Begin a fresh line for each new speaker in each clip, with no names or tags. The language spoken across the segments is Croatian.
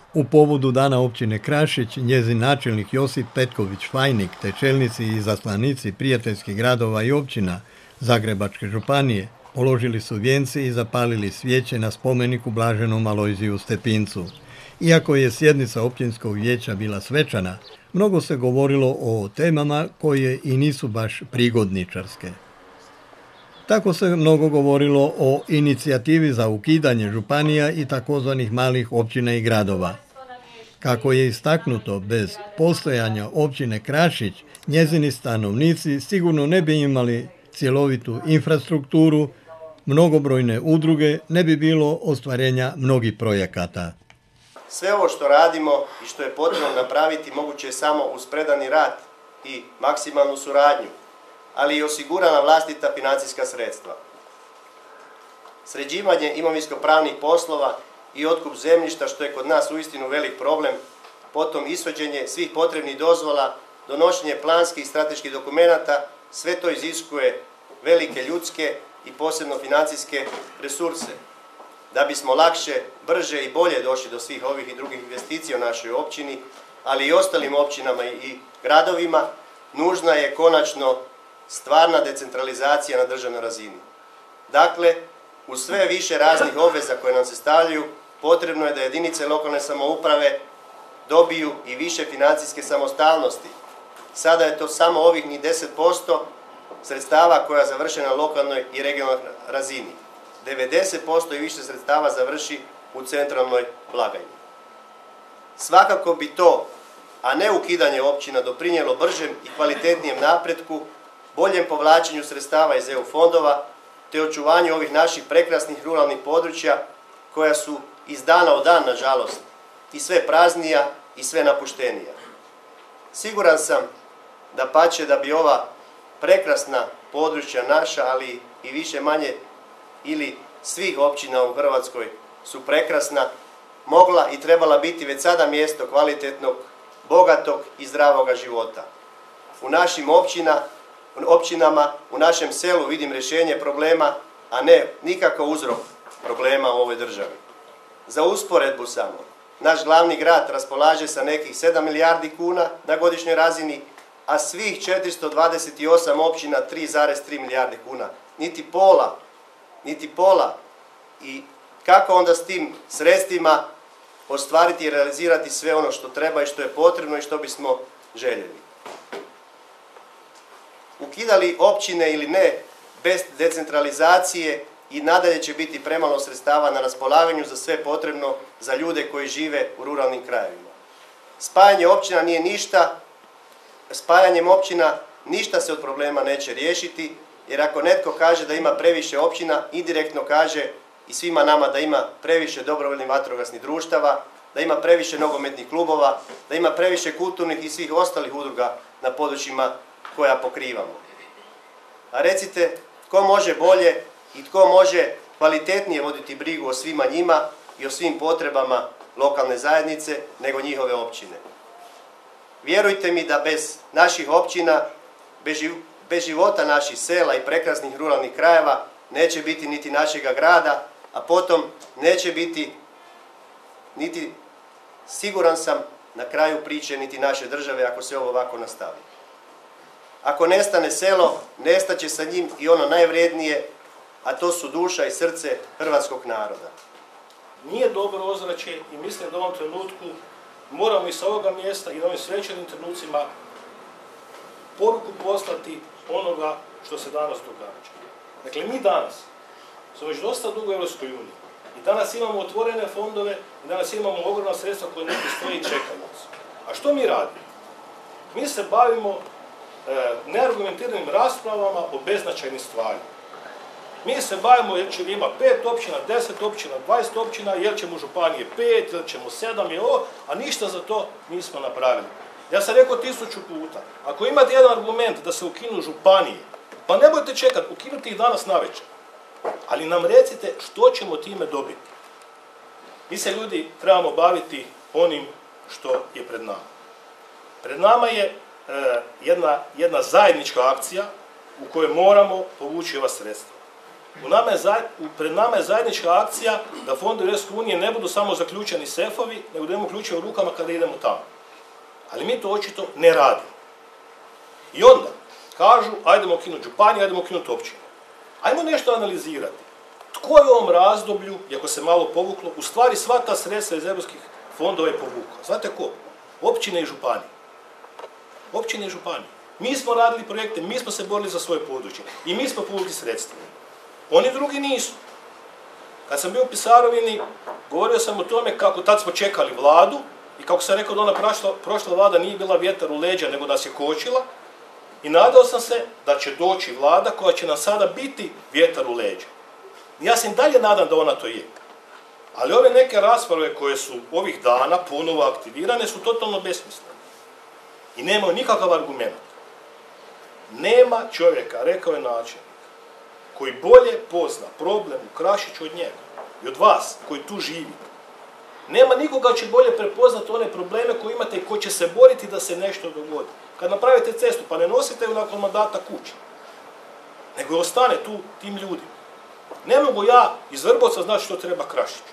U povodu dana općine Krašić, njezin načelnik Josip Petković-Fajnik te čelnici i izaslanici prijateljskih gradova i općina Zagrebačke županije položili su vijence i zapalili svijeće na spomeniku blaženom Alojziju Stepincu. Iako je sjednica općinskog vijeća bila svečana, mnogo se govorilo o temama koje i nisu baš prigodničarske. Tako se mnogo govorilo o inicijativi za ukidanje županija i takozvanih malih općina i gradova. Kako je istaknuto, bez postojanja općine Krašić, njezini stanovnici sigurno ne bi imali cjelovitu infrastrukturu, mnogobrojne udruge, ne bi bilo ostvarenja mnogih projekata.
Sve ovo što radimo i što je potrebno napraviti moguće je samo uz predani rad i maksimalnu suradnju, ali i osigurana vlastita financijska sredstva. Sređivanje imovinsko-pravnih poslova i otkup zemljišta, što je kod nas uistinu velik problem, potom ishođenje svih potrebnih dozvola, donošenje planskih i strateških dokumenata, sve to iziskuje velike ljudske i posebno financijske resurse. Da bismo lakše, brže i bolje došli do svih ovih i drugih investicija u našoj općini, ali i ostalim općinama i gradovima, nužna je konačno stvarna decentralizacija na državnoj razini. Dakle, uz sve više raznih obveza koje nam se stavljaju, potrebno je da jedinice lokalne samouprave dobiju i više financijske samostalnosti. Sada je to samo ovih ni 10% sredstava koja završe na lokalnoj i regionalnoj razini. 90% i više sredstava završi u centralnoj blagajni. Svakako bi to, a ne ukidanje općina, doprinijelo bržem i kvalitetnijem napretku, boljem povlačenju sredstava iz EU fondova, te očuvanju ovih naših prekrasnih ruralnih područja koja su iz dana u dan, nažalost, i sve praznija i sve napuštenija. Siguran sam da bi ova prekrasna područja naša, ali i više manje ili svih općina u Hrvatskoj su prekrasna, mogla i trebala biti već sada mjesto kvalitetnog, bogatog i zdravoga života. U našim općinama, u našem selu vidim rješenje problema, a ne nikako uzrok problema u ovoj državi. Za usporedbu samo, naš glavni grad raspolaže sa nekih 7 milijardi kuna na godišnjoj razini, a svih 428 općina 3,3 milijarde kuna. Niti pola. I kako onda s tim sredstvima ostvariti i realizirati sve ono što treba i što je potrebno i što bismo željeli. Ukidali općine ili ne, bez decentralizacije i nadalje će biti premalo sredstava na raspolaganju za sve potrebno za ljude koji žive u ruralnim krajevima. Spajanjem općina ništa se od problema neće riješiti, jer ako netko kaže da ima previše općina, indirektno kaže i svima nama da ima previše dobrovoljnih vatrogasnih društava, da ima previše nogometnih klubova, da ima previše kulturnih i svih ostalih udruga na područjima koja pokrivamo. A recite, tko može bolje i tko može kvalitetnije voditi brigu o svima njima i o svim potrebama lokalne zajednice nego njihove općine? Vjerujte mi da bez naših općina, bez života naših sela i prekrasnih ruralnih krajeva neće biti niti našega grada, a potom neće biti niti, siguran sam, na kraju priče niti naše države ako se ovo ovako nastavi. Ako nestane selo, nestaće sa njim i ono najvrijednije, a to su duša i srce hrvatskog naroda.
Nije dobro ozračje i mislim da u ovom trenutku moramo i sa ovoga mjesta i na ovim svečanim trenucima poruku poslati onoga što se danas događa. Dakle, mi danas smo već dosta dugo u Europskoj uniji i danas imamo otvorene fondove i danas imamo ogromna sredstva koje neki stoji i čekaju nas. A što mi radimo? Mi se bavimo neargumentiranim raspravama o beznačajnim stvarima. Mi se bavimo jer će ima 5 općina, 10 općina, 20 općina, jer ćemo županije 5, jer ćemo 7, a ništa za to nismo napravili. Ja sam rekao 1000 puta, ako imate jedan argument da se ukinu županije, pa nemojte čekati, ukinuti ih danas navečer. Ali nam recite što ćemo time dobiti. Mi se, ljudi, trebamo baviti onim što je pred nama. Pred nama je jedna zajednička akcija u kojoj moramo povući ova sredstva. Pred nama je zajednička akcija da fondovi Europske unije ne budu samo zaključani sefovi, nego da imamo ključeve u rukama kada idemo tamo. Ali mi to očito ne radimo. I onda kažu, ajdemo ukinuti županije, ajdemo ukinuti općine. Ajmo nešto analizirati. Tko je u ovom razdoblju, iako se malo povuklo, u stvari sva ta sredstva iz europskih fondova je povukla. Znate ko? Općine i županije. Općine i županije. Mi smo radili projekte, mi smo se borili za svoje područje i mi smo povukli sredstva. Oni drugi nisu. Kad sam bio u Pisarovini, govorio sam o tome kako tad smo čekali vladu i kako sam rekao da ona prošla vlada nije bila vjetar u leđa, nego nas je kočila. I nadao sam se da će doći vlada koja će nam sada biti vjetar u leđa. Ja se i dalje nadam da ona to je. Ali ove neke rasprave koje su ovih dana ponovo aktivirane su totalno besmislene. I nemaju nikakav argument. Nema čovjeka, rekao je načelnik, koji bolje pozna problem u Krašiću od njega i od vas koji tu živite. Nema nikoga će bolje prepoznati one probleme koje imate i koji će se boriti da se nešto dogodi. Kad napravite cestu, pa ne nosite ju nakon mandata kući, nego ostane tu tim ljudima. Ne mogu ja iz Vrbovca znati što treba Krašiću.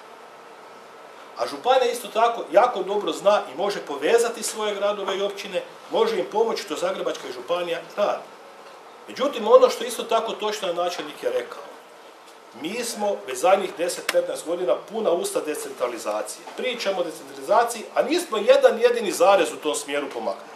A županija isto tako jako dobro zna i može povezati svoje gradove i općine, može im pomoći što Zagrebačka županija radi. Međutim, ono što isto tako točno načelnik je rekao, mi smo već zadnjih 10-15 godina puna usta decentralizacije. Pričamo o decentralizaciji, a nismo jedan jedini zarez u tom smjeru pomaknuli.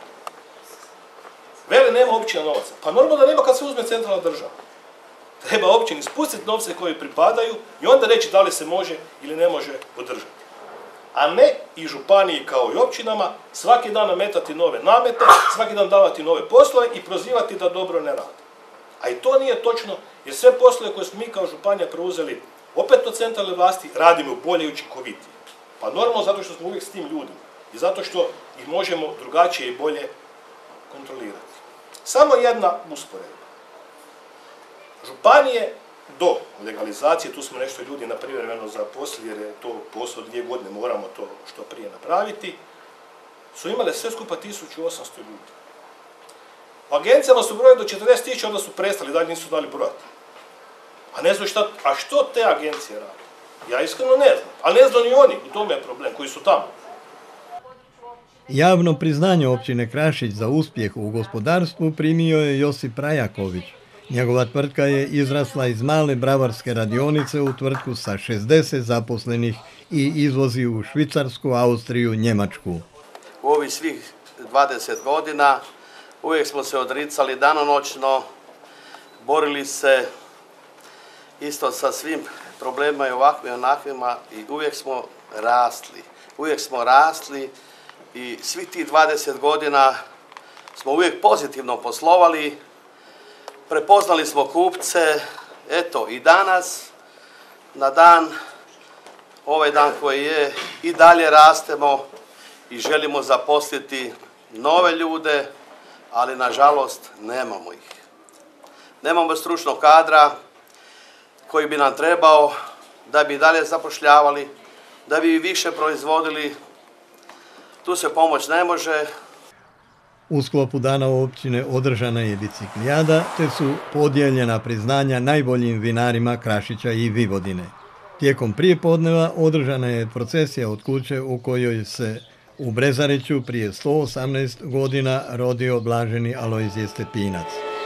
Vele, nema općina novaca. Pa normalno da nema kad se uzme centralna država. Treba općini spustiti novce koji pripadaju i onda reći da li se može ili ne može održati. A ne i županiji kao i općinama svaki dan nametati nove namete, svaki dan davati nove poslove i prozivati da dobro ne rade. A i to nije točno, jer sve poslove koje smo mi kao županija preuzeli opet od centralne vlasti radimo bolje i učinkovitije. Pa normalno zato što smo uvijek s tim ljudima i zato što ih možemo drugačije i bolje kontrolirati. Samo jedna usporedba. Županije do legalizacije, tu smo nešto ljudi na privremeno zaposlili jer je to posao 2 godine, moramo to što prije napraviti, su imale sve skupa 1800 ljudi. U agencijama su brojali do 40.000, onda su prestali, dalje nisu dali brojati. A ne znam a što te agencije rade? Ja iskreno ne znam, ali ne znam ni oni, u tome je problem, koji su tamo.
Javno priznanje općine Krašić za uspjeh u gospodarstvu primio je Josip Rajaković. Njegova tvrtka je izrasla iz male bravarske radionice u tvrtku sa 60 zaposlenih i izvozi u Švicarsku, Austriju, Njemačku.
U ovih svih 20 godina uvijek smo se odricali danonoćno, borili se isto sa svim problemima i ovakvim i onakvima i uvijek smo rastli. Uvijek smo rastli i svih tih 20 godina smo uvijek pozitivno poslovali, prepoznali smo kupce, eto i danas, na dan, ovaj dan koji je, i dalje rastemo i želimo zaposliti nove ljude, ali nažalost nemamo ih. Nemamo stručnog kadra koji bi nam trebao da bi dalje zapošljavali, da bi više proizvodili. Tu se pomoć ne može.
U sklopu dana općine održana je biciklijada, te su podijeljena priznanja najboljim vinarima Krašića i Vivodine. Tijekom prijepodneva održana je procesija od kuće u kojoj se u Brezariću prije 118 godina rodio blaženi Alojzije Stepinac.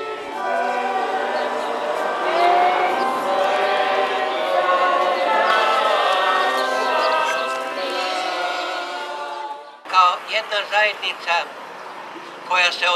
Kao jedna zajednica koja se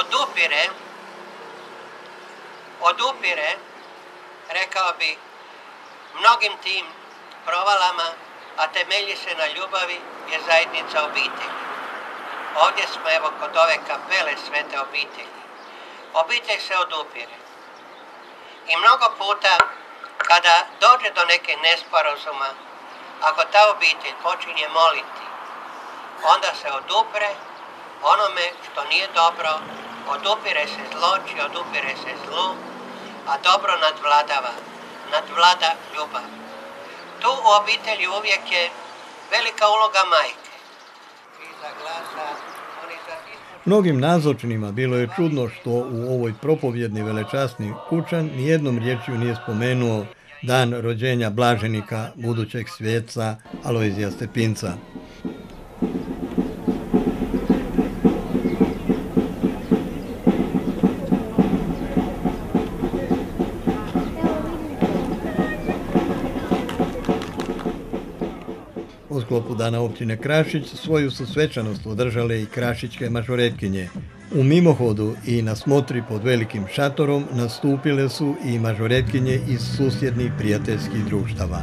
odupire, rekao bi, mnogim tim provalama, a temelji se na ljubavi, je zajednica obitelji. Ovdje smo evo kod ove kapele Svete obitelji. Obitelj se odupire. I mnogo puta kada dođe do neke nesporazuma, ako ta obitelj počinje moliti, onda se odupre onome što nije dobro, odupire se zloči, odupire se zlu, a dobro nadvlada ljubav. Tu u obitelji uvijek je velika uloga majke.
Mnogim nazočnima bilo je čudno što u ovoj propovjedni velečasni kućan nijednom riječju nije spomenuo dan rođenja blaženika, budućeg svjeca Alojzija Stepinca. U sklopu dana općine Krašić svoju su svečanost održale i krašićke mažoretkinje. U mimohodu i na smotri pod velikim šatorom nastupile su i mažoretkinje iz susjednih prijateljskih društava.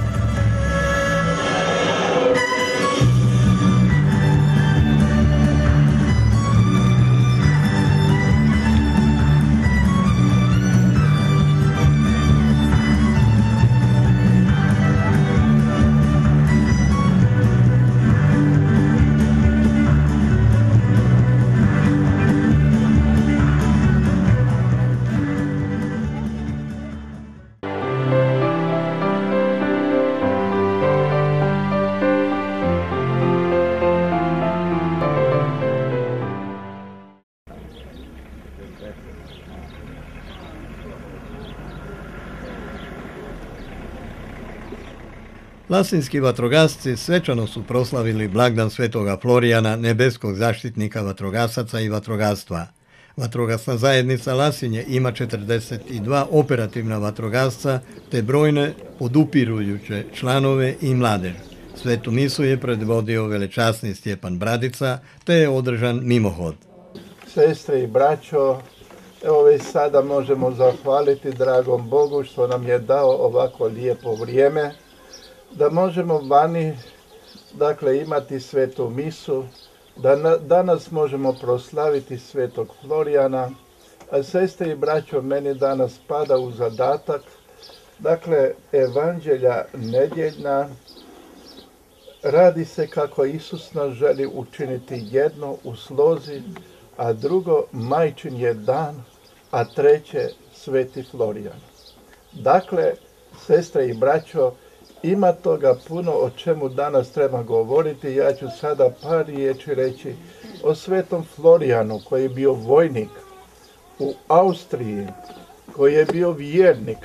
Lasinski vatrogasci svečano su proslavili blagdan Svetoga Florijana, nebeskog zaštitnika vatrogasaca i vatrogastva. Vatrogasna zajednica Lasinje ima 42 operativna vatrogasca te brojne podupirujuće članove i mladež. Svetu misu je predvodio velečasni Stjepan Bradica te je održan mimohod.
Sestre i braćo, evo već sada možemo zahvaliti dragom Bogu što nam je dao ovako lijepo vrijeme, da možemo vani, imati svetu misu, da danas možemo proslaviti Svetog Florijana, a sestre i braćo, meni danas pada u zadatak, evanđelja nedjeljna, radi se kako Isus nas želi učiniti jedno u slozi, a drugo majčin je dan, a treće Sveti Florijan. Sestre i braćo, ima toga puno o čemu danas treba govoriti. Ja ću sada par riječi reći o Svetom Florijanu koji je bio vojnik u Austriji, koji je bio vjernik,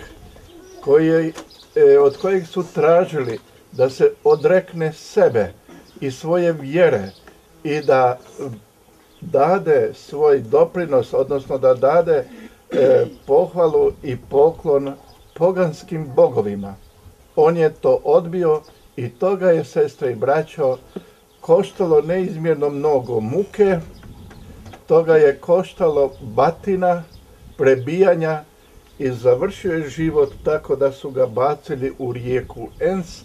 od kojeg su tražili da se odrekne sebe i svoje vjere i da dade svoj doprinos, odnosno da dade pohvalu i poklon poganskim bogovima. On je to odbio i toga je, sestre i braćo, koštalo neizmjerno mnogo muke, toga je koštalo batina, prebijanja i završio je život tako da su ga bacili u rijeku Enns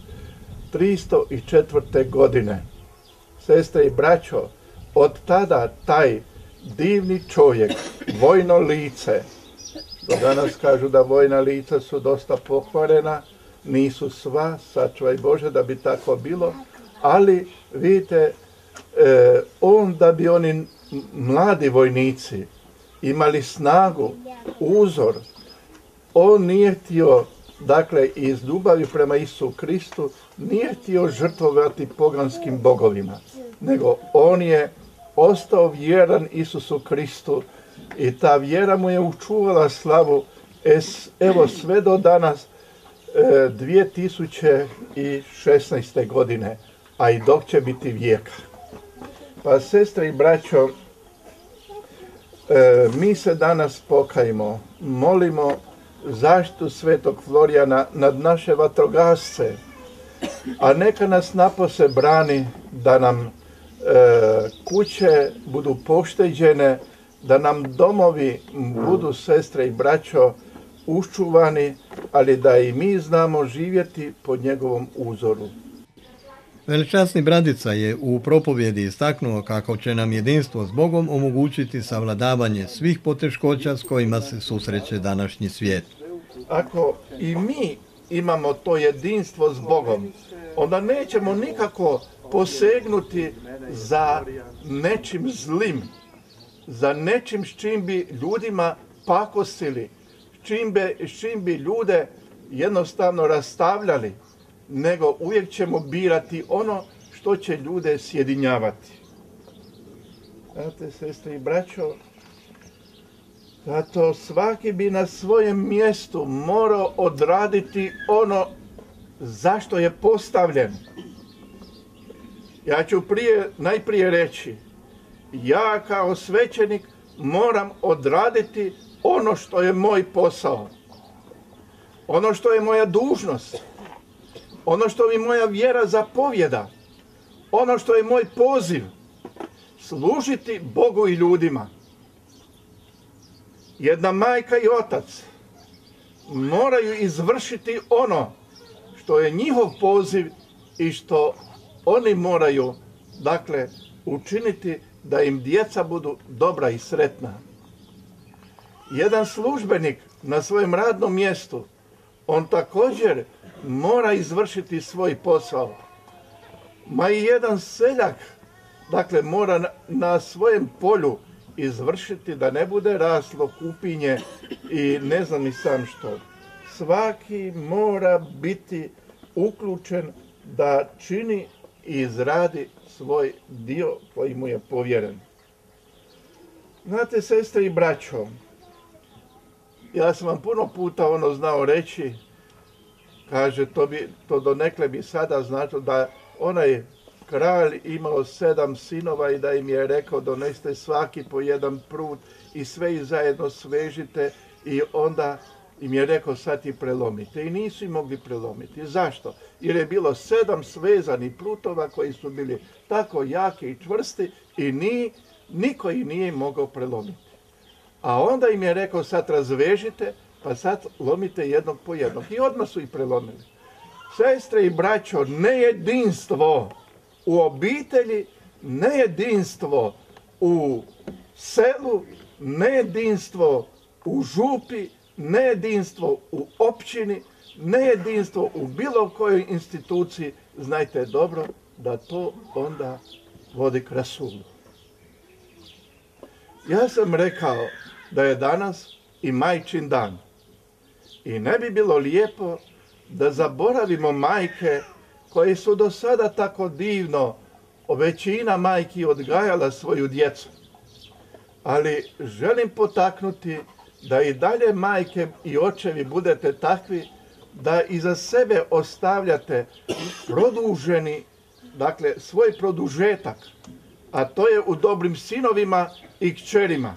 304. godine. Sestre i braćo, od tada taj divni čovjek, vojno lice, do danas kažu da vojna lica su dosta pokvarena, nisu sva, sačuvaj Bože da bi tako bilo, ali vidite, da bi oni mladi vojnici imali snagu, uzor, on nije htio, iz ljubavi prema Isusu Kristu, nije htio žrtvovati poganskim bogovima, nego on je ostao vjeran Isusu Kristu i ta vjera mu je učuvala slavu, evo sve do danas, 2016. godine, a i dok će biti vijeka. Pa, sestre i braćo, mi se danas pokajmo, molimo zaštitu Svetog Florijana nad naše vatrogasce, a neka nas napose brani da nam kuće budu pošteđene, da nam domovi budu, sestre i braćo, uščuvani, ali da i mi znamo živjeti po njegovom uzoru.
Velečasni Bradica je u propovjedi istaknuo kako će nam jedinstvo s Bogom omogućiti savladavanje svih poteškoća s kojima se susreće današnji svijet.
Ako i mi imamo to jedinstvo s Bogom, onda nećemo nikako posegnuti za nečim zlim, za nečim s čim bi ljudima pakosili, s čim bi ljude jednostavno rastavljali, nego uvijek ćemo birati ono što će ljude sjedinjavati. Znate, sestre i braćo, Zato svaki bi na svojem mjestu morao odraditi ono zašto je postavljen. Ja ću najprije reći, ja kao svećenik moram odraditi ono što je moj posao, ono što je moja dužnost, ono što mi moja vjera zapovjeda, ono što je moj poziv, služiti Bogu i ljudima. Jedna majka i otac moraju izvršiti ono što je njihov poziv i što oni moraju, dakle, učiniti da im djeca budu dobra i sretna. Jedan službenik na svojem radnom mjestu, on također mora izvršiti svoj posao. Ma i jedan seljak, dakle, mora na svojem polju izvršiti da ne bude raslo kupinje i ne znam ni sam što. Svaki mora biti uključen da čini i izradi svoj dio koji mu je povjeren. Znate, sestre i braćo, ja sam vam puno puta znao reći, kaže, to donekle bi sada značilo da onaj kralj imao 7 sinova i da im je rekao donesite svaki po jedan prut i sve ih zajedno svežite i onda im je rekao sad ih prelomite. I nisu ih mogli prelomiti. Zašto? Jer je bilo 7 svezanih prutova koji su bili tako jaki i čvrsti i niko ih nije mogao prelomiti. A onda im je rekao sad razvežite, pa sad lomite jednog po jednog. I odmah su ih prelomili. Sestre i braćo, nejedinstvo u obitelji, nejedinstvo u selu, nejedinstvo u župi, nejedinstvo u općini, nejedinstvo u bilo kojoj instituciji, znajte dobro da to onda vodi k rasulu. Ja sam rekao da je danas i majčin dan. I ne bi bilo lijepo da zaboravimo majke koje su do sada tako divno, većina majki odgajala svoju djecu. Ali želim potaknuti da i dalje majke i očevi budete takvi da iza sebe ostavljate produženi, dakle svoj produžetak, a to je u dobrim sinovima i kćerima.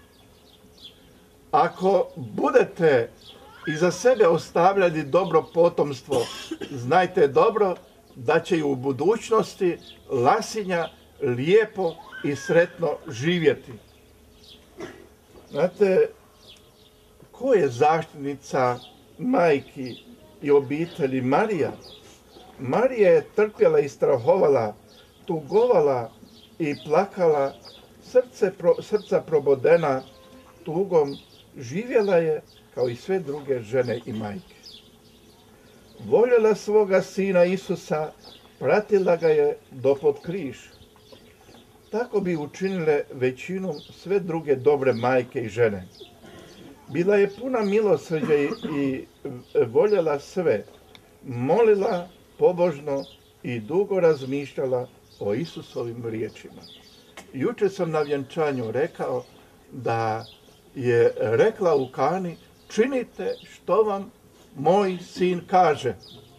Ako budete iza sebe ostavljali dobro potomstvo, znajte dobro da će i u budućnosti Lasinja lijepo i sretno živjeti. Znate, ko je zaštitnica majki i obitelji? Marija. Marija je trpjela i strahovala, tugovala i plakala, srca probodena tugom, živjela je kao i sve druge žene i majke. Voljela svoga sina Isusa, pratila ga je do pod križ. Tako bi učinile većinom sve druge dobre majke i žene. Bila je puna milosrđa i voljela sve, molila pobožno i dugo razmišljala o Isusovim riječima. Jučer sam na vjenčanju rekao da je rekla u Kani, činite što vam moj sin kaže.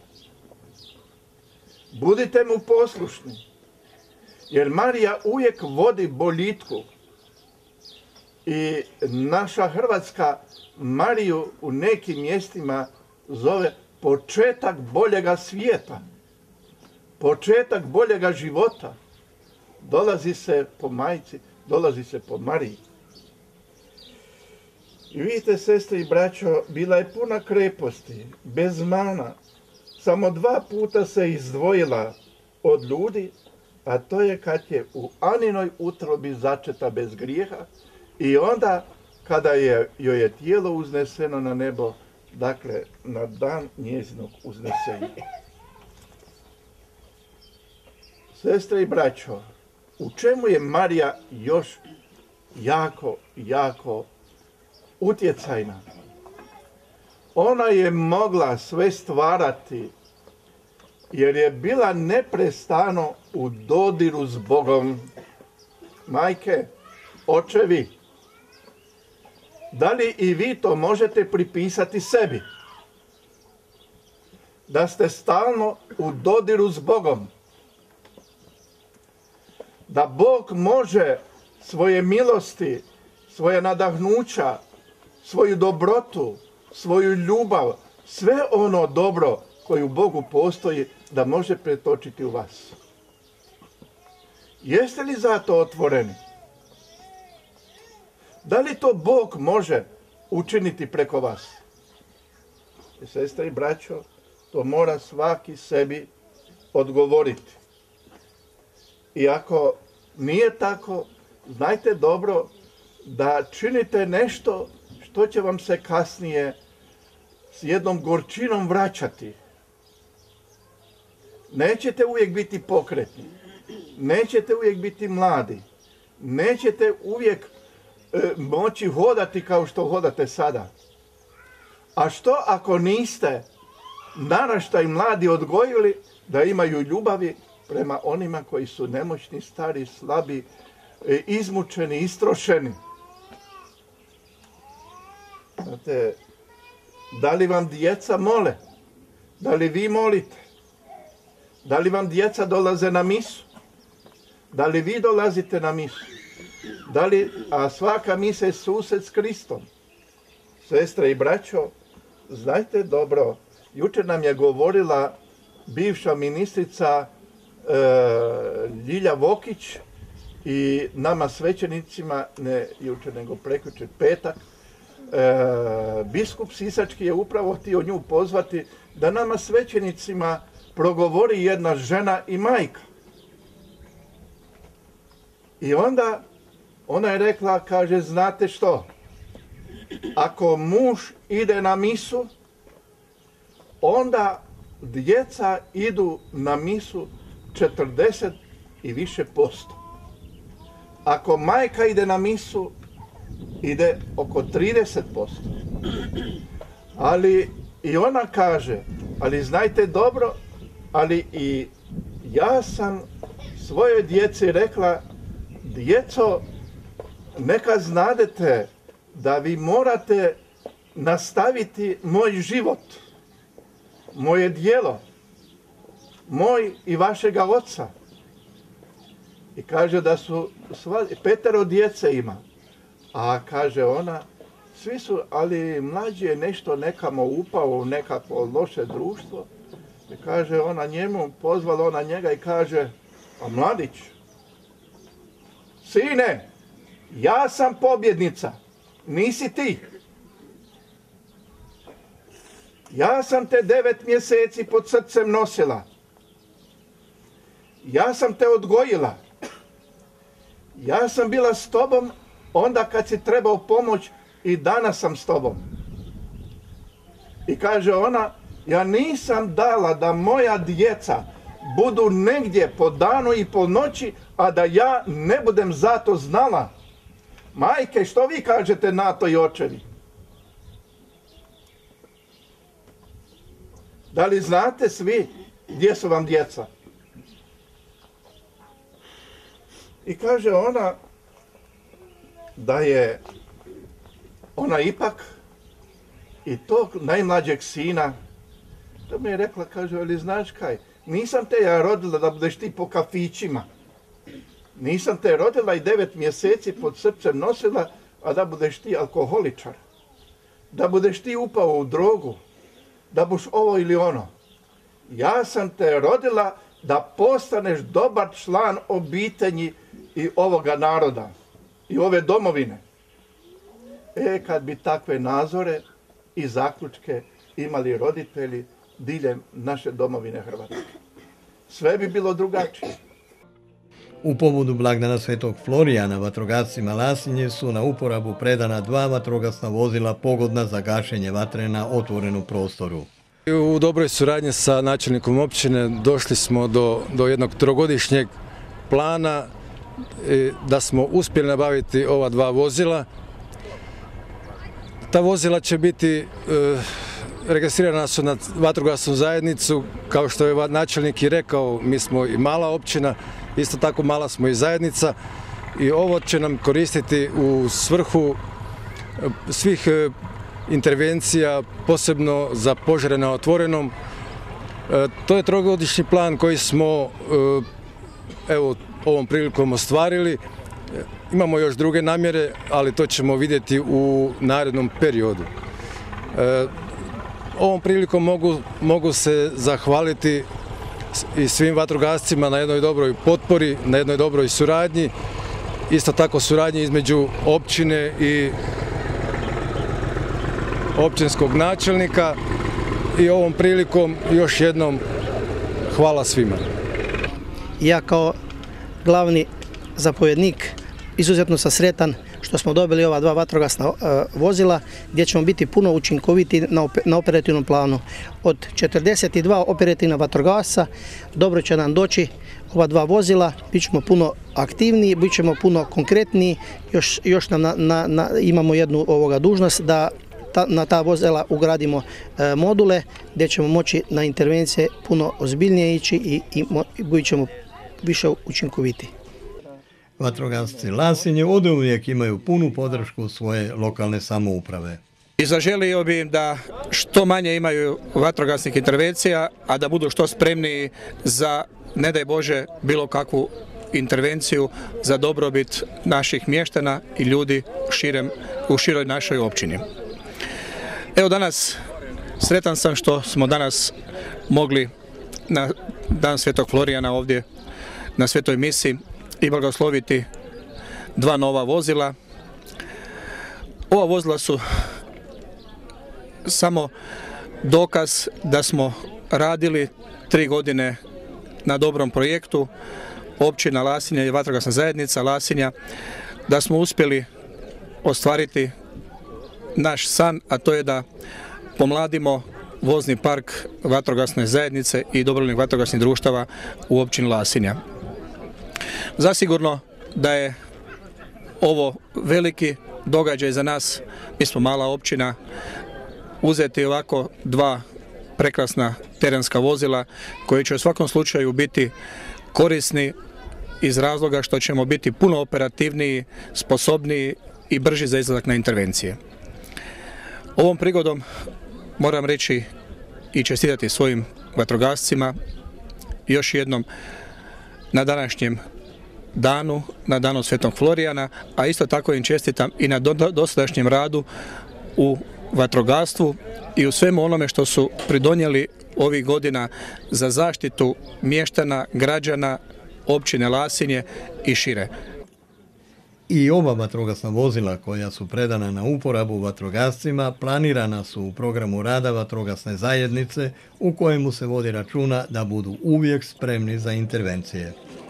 Budite mu poslušni, jer Marija uvijek vodi boljitku. I naša Hrvatska Mariju u nekim mjestima zove početak boljega svijeta, početak boljega života. Dolazi se po majci, dolazi se po Mariji. I vidite, sestre i braćo, bila je puna kreposti, bez mana. Samo 2 puta se izdvojila od ljudi, a to je kad je u Aninoj utrobi začeta bez grijeha i onda kada joj je tijelo uzneseno na nebo, dakle na dan njezinog uznesenja. Sestre i braćo, u čemu je Marija još jako utjecajna? Ona je mogla sve stvarati jer je bila neprestano u dodiru s Bogom. Majke, očevi, Da li i vi to možete pripisati sebi? Da ste stalno u dodiru s Bogom. Da Bog može svoje milosti, svoje nadahnuća, svoju dobrotu, svoju ljubav, sve ono dobro koje u Bogu postoji, da može pretočiti u vas. Jeste li za to otvoreni? Da li to Bog može učiniti preko vas? Sestre i braćo, to mora svaki sebi odgovoriti. I ako nije tako, znajte dobro da činite nešto što će vam se kasnije s jednom gorčinom vraćati. Nećete uvijek biti pokretni, nećete uvijek biti mladi, nećete uvijek moći hodati kao što hodate sada. A što ako niste naraštaj mladi odgojili da imaju ljubavi prema onima koji su nemoćni, stari, slabi, izmučeni, istrošeni? Znate, da li vam djeca mole? Da li vi molite? Da li vam djeca dolaze na misu? Da li vi dolazite na misu? A svaka misa je susret s Kristom. Sestre i braćo, znajte dobro, jučer nam je govorila bivša ministrica Ljilja Vokić i nama svećenicima, ne jučer nego prekjučer, petak, biskup Sisački je upravo htio nju pozvati da nama svećenicima progovori jedna žena i majka. I onda ona je rekla, kaže, znate što? Ako muž ide na misu, onda djeca idu na misu 40 i više posto. Ako majka ide na misu, ide oko 30%. Ali i ona kaže, ali znajte dobro, ali i ja sam svojoj djeci rekla, djeco, neka znadete da vi morate nastaviti moj život, moje djelo, moj i vašega oca. I kaže da su 5 djece ima. A kaže ona, svi su, ali mlađi je nešto nekamo upao u nekakvo loše društvo. I kaže ona njemu, pozvala ona njega i kaže, a mladić, sine, ja sam pobjednica, nisi ti. Ja sam te 9 mjeseci pod srcem nosila. Ja sam te odgojila. Ja sam bila s tobom onda kad si trebao pomoć i danas sam s tobom. I kaže ona, ja nisam dala da moja djeca budu negdje po danu i po noći, a da ja ne budem za to znala. Majke, što vi kažete na to i očevi? Da li znate svi gdje su vam djeca? I kaže ona da je ona ipak i tog najmlađeg sina, to mi je rekla, kaže, ali znaš kaj, nisam te ja rodila da budeš ti po kafićima. Nisam te rodila i 9 mjeseci pod srcem nosila, a da budeš ti alkoholičar. Da budeš ti upao u drogu. Da buš ovo ili ono. Ja sam te rodila da postaneš dobar član obitelji i ovoga naroda. I ove domovine. Kad bi takve nazore i zaključke imali roditelji diljem naše domovine Hrvatske. Sve bi bilo drugačije.
U povodu blagdana Svetog Florijana vatrogascima Lasinje su na uporabu predana 2 vatrogasna vozila pogodna za gašenje vatre na otvorenom prostoru.
U dobroj suradnji sa načelnikom općine došli smo do jednog 3-godišnjeg plana da smo uspjeli nabaviti ova 2 vozila. Ta vozila će biti registrirana su na vatrogasnu zajednicu, kao što je načelnik i rekao, mi smo i mala općina, isto tako mala smo i zajednica i ovo će nam koristiti u svrhu svih intervencija, posebno za požare na otvorenom. To je trogodišnji plan koji smo evo ovom prilikom ostvarili. Imamo još druge namjere, ali to ćemo vidjeti u narednom periodu. Ovom prilikom mogu se zahvaliti i svim vatrogascima na jednoj dobroj potpori, na jednoj dobroj suradnji, isto tako suradnji između općine i općinskog načelnika i ovom prilikom još jednom hvala svima.
Ja kao glavni zapovjednik izuzetno sam sretan što smo dobili ova 2 vatrogasna vozila gdje ćemo biti puno učinkoviti na operativnom planu. Od 42 operativna vatrogasca dobro će nam doći ova 2 vozila, bit ćemo puno aktivniji, bit ćemo puno konkretniji, još imamo jednu dužnost da na ta vozila ugradimo module gdje ćemo moći na intervencije puno ozbiljnije ići i bit ćemo više učinkoviti.
Vatrogasci Lasinje oduvijek imaju punu podršku svoje lokalne samouprave.
I zaželio bi im da što manje imaju vatrogasnih intervencija, a da budu što spremniji za, ne daj Bože, bilo kakvu intervenciju za dobrobit naših mještana i ljudi u široj našoj općini. Evo danas, sretan sam što smo danas mogli na Dan Svetog Florijana ovdje na Svetoj misi i blagosloviti 2 nova vozila. Ova vozila su samo dokaz da smo radili 3 godine na dobrom projektu općina Lasinja i vatrogasna zajednica Lasinja, da smo uspjeli ostvariti naš san, a to je da pomladimo vozni park vatrogasne zajednice i dobrovoljnih vatrogasnih društava u općini Lasinja. Zasigurno da je ovo veliki događaj za nas, mi smo mala općina, uzeti ovako 2 prekrasna terenska vozila koji će u svakom slučaju biti korisni iz razloga što ćemo biti puno operativniji, sposobniji i brži za izlazak na intervencije. Ovom prigodom moram reći i čestitati svojim vatrogascima još jednom na današnjem danu, na Danu Svetog Florijana, a isto tako im čestitam i na dosadašnjem radu u vatrogastvu i u svemu onome što su pridonijeli ovih godina za zaštitu mještana, građana, općine Lasinje i šire.
I ova vatrogasna vozila koja su predana na uporabu vatrogascima planirana su u programu rada vatrogasne zajednice u kojemu se vodi računa da budu uvijek spremni za intervencije.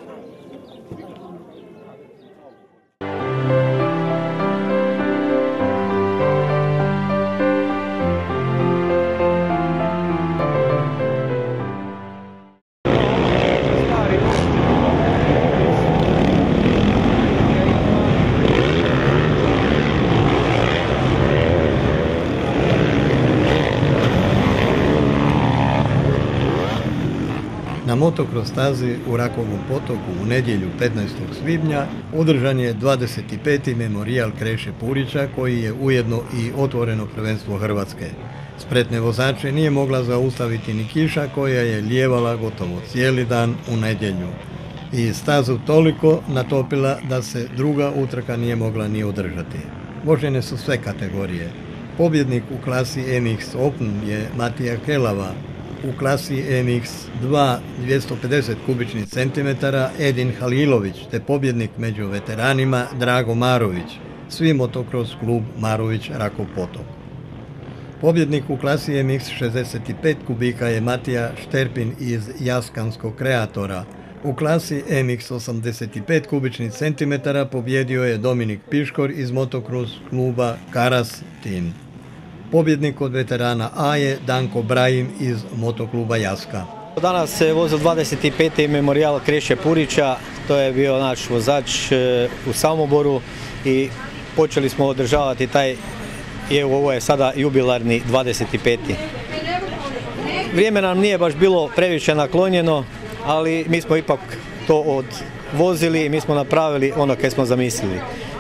Na motocross stazi u Rakovom potoku u nedjelju 15. svibnja održan je 25. memorijal Kreše Purića koji je ujedno i otvoreno prvenstvo Hrvatske. Spretne vozače nije mogla zaustaviti ni kiša koja je lijevala gotovo cijeli dan u nedjelju i stazu toliko natopila da se druga utrka nije mogla ni održati. Vožene su sve kategorije. Pobjednik u klasi MX Open je Matija Kelava, u klasi MX2 250 kubičnih centimetara Edin Halilović, te pobjednik među veteranima Drago Marović, svi motocross klub Marović Rakov potok. Pobjednik u klasi MX 65 kubika je Matija Šterpin iz Jaskanskog Kreatora. U klasi MX 85 kubičnih centimetara pobjedio je Dominik Piškor iz motocross kluba Karas Team. Pobjednik od veterana A je Danko Brajim iz motokluba Jaska.
Danas se vozil 25. memorijal Kreše Purića, to je bio naš vozač u Samoboru i počeli smo održavati taj, ovo je sada jubilarni 25. Vrijeme nam nije baš bilo previše naklonjeno, ali mi smo ipak to odvozili i mi smo napravili ono kaj smo zamislili.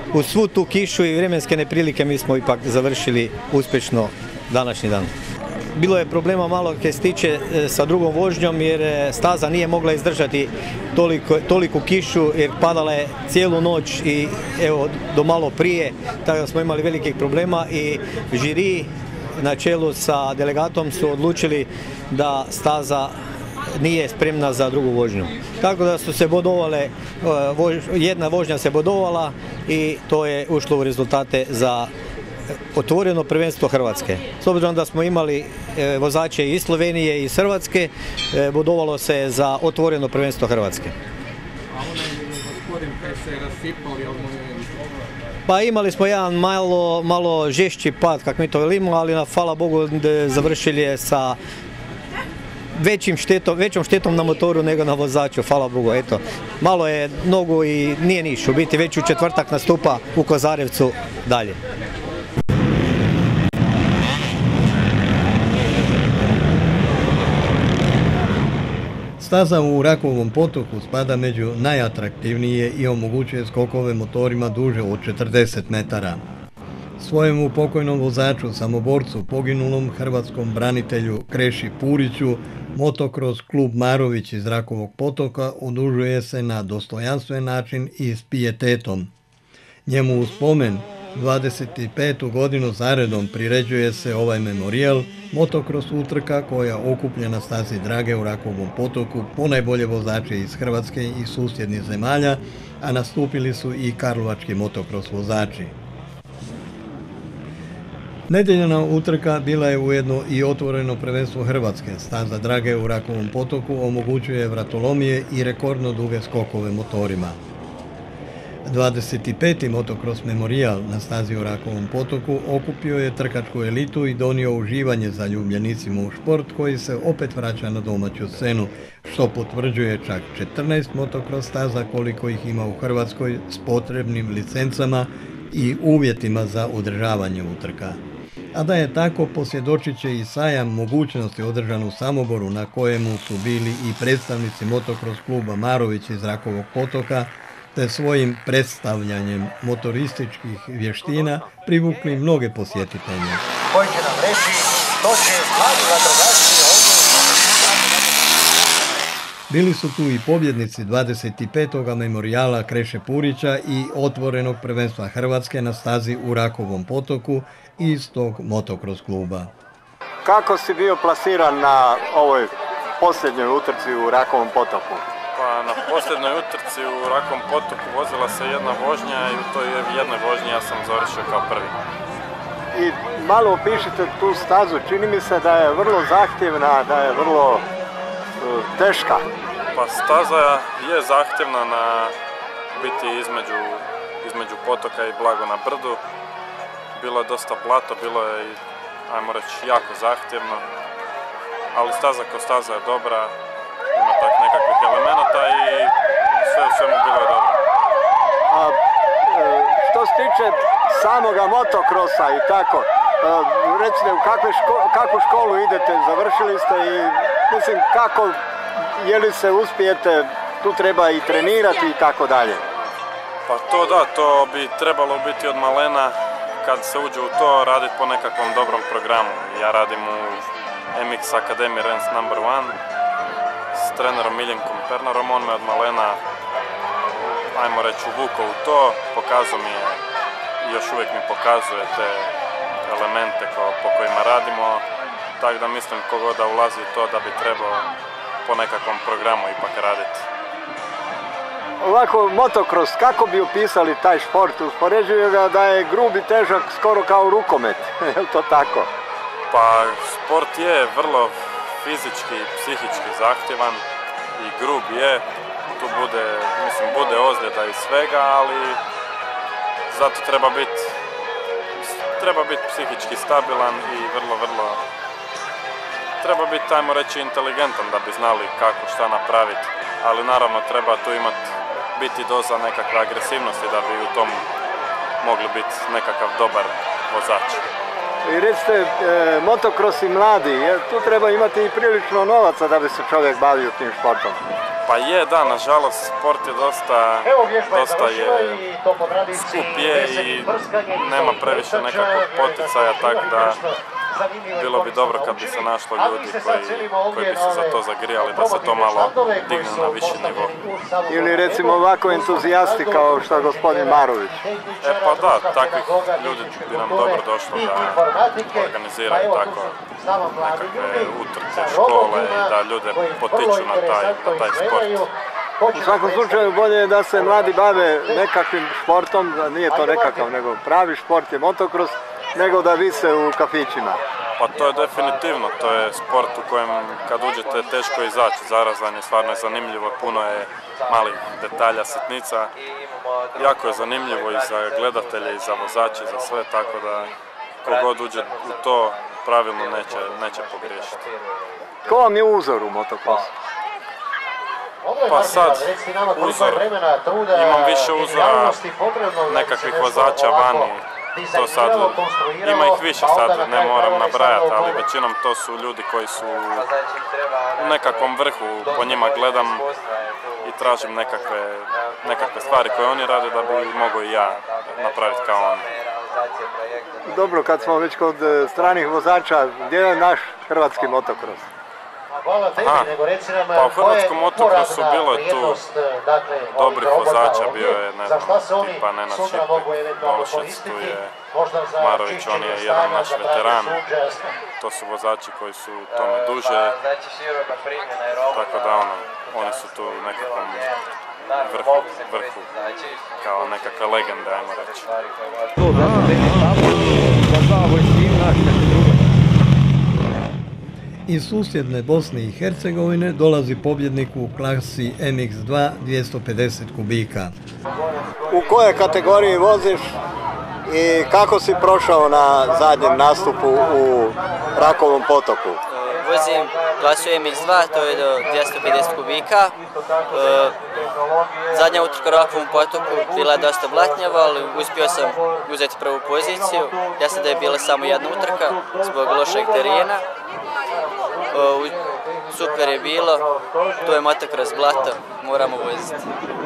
uz svu tu kišu i vremenske neprilike mi smo ipak završili uspješno današnji dan. Bilo je problema malo kaj se tiče sa drugom vožnjom jer staza nije mogla izdržati toliku kišu jer padala je cijelu noć i evo do malo prije, tako da smo imali velikih problema i žiri na čelu sa delegatom su odlučili da staza nije spremna za drugu vožnju. Tako da su se bodovale, jedna vožnja se bodovala i to je ušlo u rezultate za otvoreno prvenstvo Hrvatske. S obzirom da smo imali vozače iz Slovenije i iz Hrvatske, bodovalo se za otvoreno prvenstvo Hrvatske.
A onaj gospodin kaj se rasipao, jel mu je...
Pa imali smo jedan malo žešći pad, kako mi to velimo, ali hvala Bogu završili je sa većom štetom na motoru nego na vozaču, hvala Bogu, eto. Malo je nogu i nije niš, u biti već u četvrtak nastupa u Kozarevcu dalje.
Staza u Rakovom potoku spada među najatraktivnije i omogućuje skokove motorima duže od 40 metara. Svojemu pokojnom vozaču, samoborcu, poginulom hrvatskom branitelju Kreši Puriću, motokros klub Marović iz Rakovog potoka odužuje se na dostojanstven način i s pijetetom. Njemu u spomen 25. godinu zaredom priređuje se ovaj memorijal, motokros utrka koja okuplja na stazi Drage u Rakovom potoku ponajbolje vozače iz Hrvatske i susjednih zemalja, a nastupili su i karlovački motokros vozači. Nedjeljna utrka bila je ujedno i otvoreno prvenstvo Hrvatske. Staza Drage u Rakovom potoku omogućuje vratolomije i rekordno duge skokove motorima. 25. motokros memorijal na stazi u Rakovom potoku okupio je trkačku elitu i donio uživanje zaljubljenicima u šport koji se opet vraća na domaću scenu, što potvrđuje čak 14 motokros staza koliko ih ima u Hrvatskoj s potrebnim licencama i uvjetima za održavanje utrka. A da je tako, posvjedočit će i sajam mogućnosti održan u Samoboru na kojemu su bili i predstavnici motokros kluba Marović iz Rakovog potoka, te svojim predstavljanjem motorističkih vještina privukli mnoge posjetitelje.
Koji će nam reći što će mladi vatrogasci
Bili su tu i pobjednici 25. memorijala Kreše Purića i otvorenog prvenstva Hrvatske na stazi u Rakovom potoku iz tog motokros kluba.
Kako si bio plasiran na ovoj posljednjoj utrci u Rakovom potoku?
Pa na posljednoj utrci u Rakovom potoku vozila se jedna vožnja i u toj jednoj vožnji ja sam završio kao prvi.
I malo opišite tu stazu, čini mi se da je vrlo zahtjevna, da je vrlo teška.
Pa staza je zahtjevna na biti između potoka i blago na brdu. Bilo je dosta plato, bilo je i, ajmo reći, jako zahtjevno, ali staza ko staza je dobra, ima tak nekakvih elemenata i sve u svemu bilo je dobro.
A što se tiče samoga motokrosa i tako, recite u kakvu školu idete, završili ste i mislim kako, je li se uspijete, tu treba i trenirati i tako dalje?
Pa to da, to bi trebalo biti od malena kad se uđe u to raditi po nekakvom dobrom programu. Ja radim u MX Academy Rens No. 1 s trenerom Miljenkom Pernarom, on me od malena, ajmo reći, uvukao u to, pokazao mi je i još uvijek mi pokazuje te elemente po kojima radimo, tako da mislim kogod da ulazi u to da bi trebao po nekakvom programu ipak raditi.
Ovako, motokros, kako bi opisali taj šport? Uspoređuju ga da je grub i težak skoro kao rukomet, je li to tako?
Pa sport je vrlo fizički i psihički zahtjevan i grub je, tu bude ozljeda i svega, ali zato treba biti psihički stabilan i vrlo treba biti, ajmo reći, inteligentan da bi znali kako šta napraviti, ali naravno treba tu biti doza nekakve agresivnosti da bi u tom mogli biti nekakav dobar vozač.
I recite, motokrosi mladi, tu treba imati i prilično novaca da bi se čovjek bavio tim športom.
Pa je, da, nažalost, sport je dosta je skup je i nema previše nekakvog poticaja, tako da bilo bi dobro kad bi se našlo ljudi koji bi se za to zagrijali, da se to malo digne na viši nivo.
Ili recimo ovako entuzijasti kao što je gospodin Marović.
Pa da, takvih ljudi bi nam dobro došlo da organiziraju tako nekakve utrke, škole i da ljude potiču na taj sport.
U svakom slučaju bolje je da se mladi bave nekakvim športom, nije to nekakav nego pravi šport je motocross, nego da vise u kafićima.
Pa to je definitivno, to je sport u kojem kad uđete teško izaći, zarazan je, stvarno je zanimljivo, puno je malih detalja, sitnica. Jako je zanimljivo i za gledatelje i za vozače, za sve, tako da kogod uđe u to pravilno neće pogriješiti.
Ko vam je uzor u motocrossu?
Pa sad, imam više uzora nekakvih vozača vani. To sad, ima ih više sad, ne moram nabrajati, ali većinom to su ljudi koji su u nekakvom vrhu, po njima gledam i tražim nekakve stvari koje oni rade da bi mogao i ja napraviti kao oni.
Dobro, kad smo već kod stranih vozača, gdje je naš hrvatski motocross?
Pa u hrvatskom motocrossu bilo je tu dobrih vozača, bio je, ne znam, tipa Nenad Šipek, Polušić, tu je Marović, on je jedan naš veteran. To su vozači koji su u tome duže, tako da oni su tu u nekakvom vrhu, kao nekakve legende, ajmo reći.
Iz susjedne Bosne i Hercegovine dolazi pobjednik u klasi MX2 250 kubika.
U kojoj kategoriji voziš i kako si prošao na zadnjem nastupu u Rakovom potoku?
Vozim klasu MX2, to je do 250 kubika. Zadnja utrka u Rakovom potoku bila je dosta blatnjava, ali uspio sam uzeti prvu poziciju. Jasno da je bila samo jedna utrka zbog lošeg terena. Super je bilo, to je motocross blato, moramo voziti.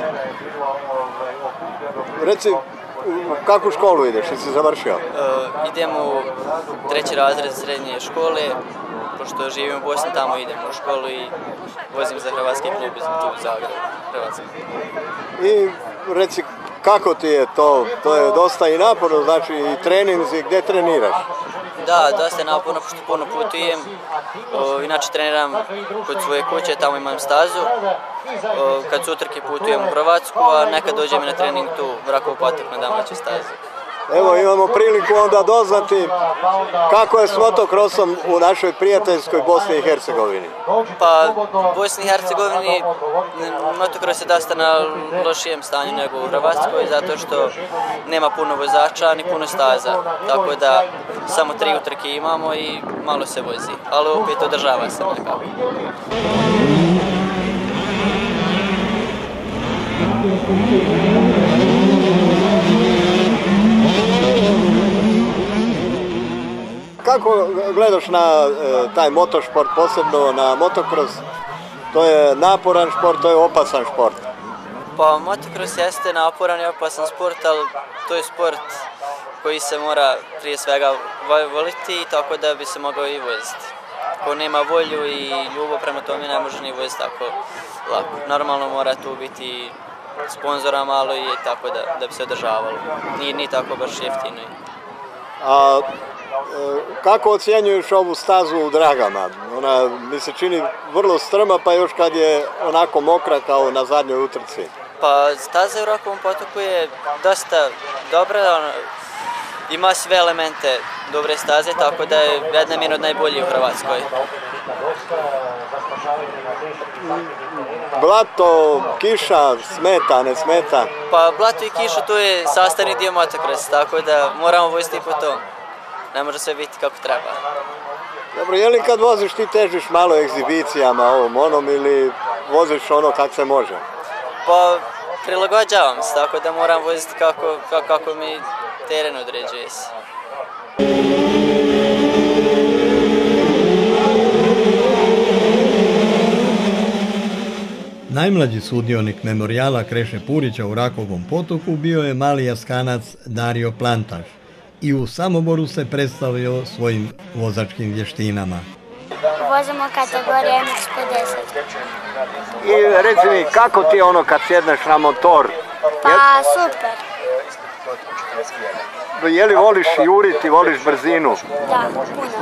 Reci, u kakvu školu ideš, jesi završio?
Idem u 3. razred srednje škole, pošto živim u Bosni, tamo idem u školu i vozim za hrvatski klub u Zagrebu, Hrvatski.
I reci, kako ti je to? To je dosta i naporno, znači i treninzi, gdje treniraš?
Da, dosta je naporno, pošto puno putujem. Inače treniram kod svoje kuće, tamo imam stazu. Kad su utrke putujem u Hrvatsku, a nekad dođem i na trening tu u Rakov potok na domaćoj stazi.
Evo imamo priliku onda doznati kako je s motocrossom u našoj prijateljskoj Bosni i Hercegovini.
Pa u Bosni i Hercegovini motocross je dosta na lošijem stanju nego u Hrvatskoj, zato što nema puno vozača ni puno staza. Tako da samo 3 utrke imamo i malo se vozi, ali opet održava se nekako.
Kako gledaš na taj motosport, posebno na motocross? To je naporan šport, to je opasan šport.
Pa motocross jeste naporan i opasan sport, ali to je sport koji se mora prije svega voliti, tako da bi se mogao i voziti. Ko nema volju i ljubav prema tome ne može ni voziti tako lako. Normalno mora tu biti sponzora malo i tako da bi se održavalo. Nije tako baš jeftino.
A kako ocjenjuješ ovu stazu u Dragama? Ona mi se čini vrlo strma, pa još kad je onako mokra kao na zadnjoj utrci.
Pa staza u Rakovom potoku je dosta dobra, ima sve elemente dobre staze, tako da je jedna od najboljih u Hrvatskoj.
Blato, kiša, smeta, ne smeta?
Pa blato i kiša to je sastavni dio motocrossa, tako da moramo voziti po tom. Ne može sve biti kako treba.
Dobro, je li kad voziš ti težiš malo egzibicijama ovom onom ili voziš ono kako se može?
Pa prilagođavam se, tako da moram voziti kako mi teren određuje se.
Najmlađi sudionik memorijala Kreše Purića u Rakovom potoku bio je mali jaskanac Dario Plantaš i u Samoboru se predstavio svojim vozačkim vještinama.
Vozimo kategoriju MX-50.
I reci mi, kako ti je ono kad sjedneš na motor?
Pa super.
Je li voliš juriti, voliš brzinu?
Da, puno.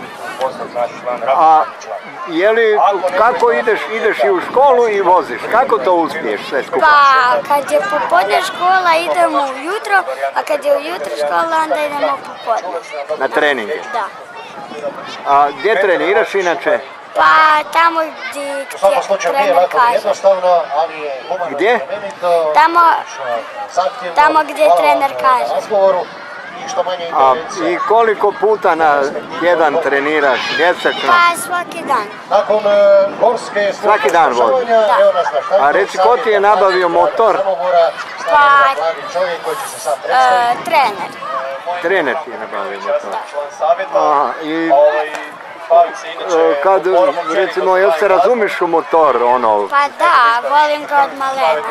A je li, kako ideš i u školu i voziš? Kako to uspiješ sve skupa?
Pa kad je popodne škola idemo ujutro, a kad je ujutro škola onda idemo popodne.
Na treninge?
Da.
A gdje treniraš inače?
Pa tamo gdje trener kaže.
Gdje?
Tamo gdje trener kaže.
A i koliko puta na tjedan treniraš mjesečno?
Pa svaki dan.
Svaki dan voziš?
Da.
A reci, ko ti je nabavio motor?
Pa trener.
Trener ti je nabavio motor? Aha, i kad, recimo, jel se razumiš u motor, ono?
Pa da, volim ga od malena.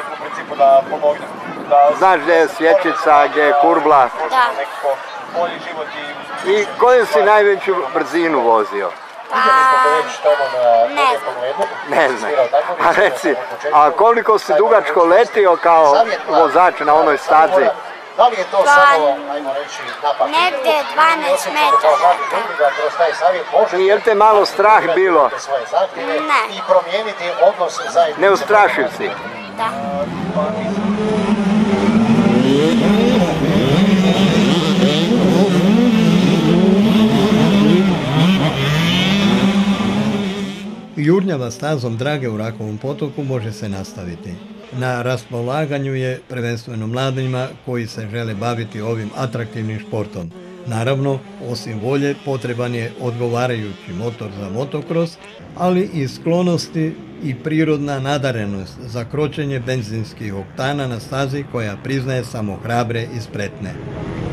Znaš gdje je svječica, gdje je kurbla?
Da.
I koju si najveću brzinu vozio?
Pa, ne znam.
Ne znam. A reci, a koliko si dugačko letio kao vozač na onoj stazi?
Pa, negdje 12 metara.
I je li te malo strah bilo?
Ne.
Ne ustrašio si?
Da.
Jurnjava stazom Drage u Rakovom potoku može se nastaviti. Na raspolaganju je prvenstveno mladima koji se žele baviti ovim atraktivnim športom. Naravno, osim volje, potreban je odgovarajući motor za motokros, ali i sklonosti i prirodna nadarenost za kročenje benzinskih oktana na stazi koja priznaje samo hrabre i spretne.